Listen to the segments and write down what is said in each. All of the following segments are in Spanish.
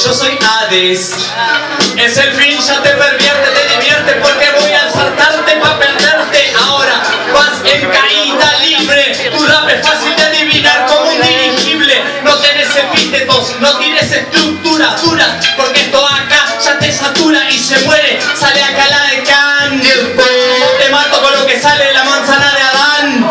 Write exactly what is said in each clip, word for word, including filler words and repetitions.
yo soy Hades. Es el fin, ya te pervierte, te divierte, porque voy a saltarte pa' perderte. Ahora vas en caída libre, tu rap es fácil de adivinar como un dirigible. No tenés epítetos, no tienes estructuras duras, porque esto acá ya te satura y se muere. Sale acá la de Khan, te mato con lo que sale la manzana de Adán.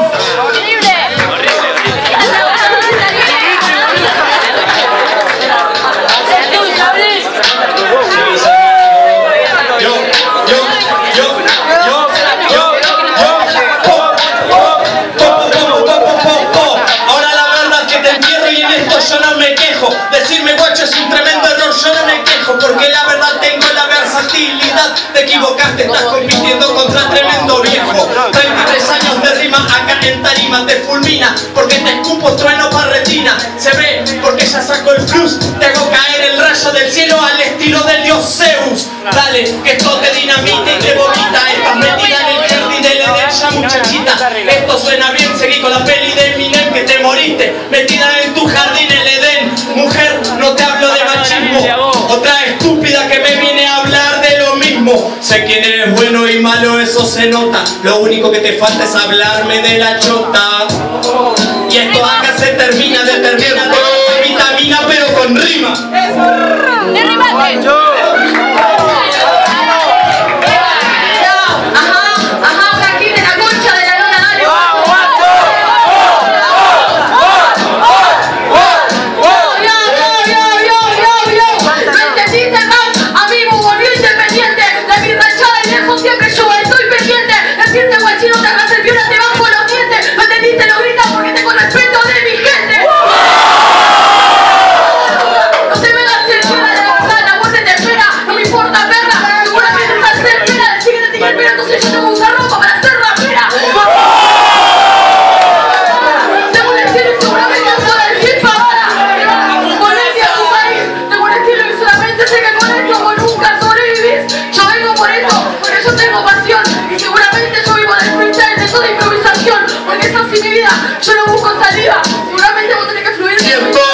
Yo no me quejo, decirme guacho es un tremendo error, yo no me quejo, porque la verdad tengo la versatilidad. Te equivocaste, estás compitiendo contra tremendo viejo. treinta y tres años de rima acá en tarima, te fulmina, porque te escupo trueno pa' retina. Se ve, porque ya saco el plus, te hago caer el rayo del cielo al estilo del dios Zeus. Dale, que esto te dinamita y te vomita, estás metida en el jardín del Edén ya muchachita. Esto suena bien, seguí con la peli de Eminem que te moriste, metida en tu jardín el Edén. Mujer, no te hablo de machismo, otra estúpida que me viene a hablar de lo mismo. Sé quién eres bueno y malo, eso se nota, lo único que te falta es hablarme de la chota. Y esto acá se termina de terminar con vitamina pero con rima. Yo no busco salida, seguramente vos tenés que fluir. Tiempo.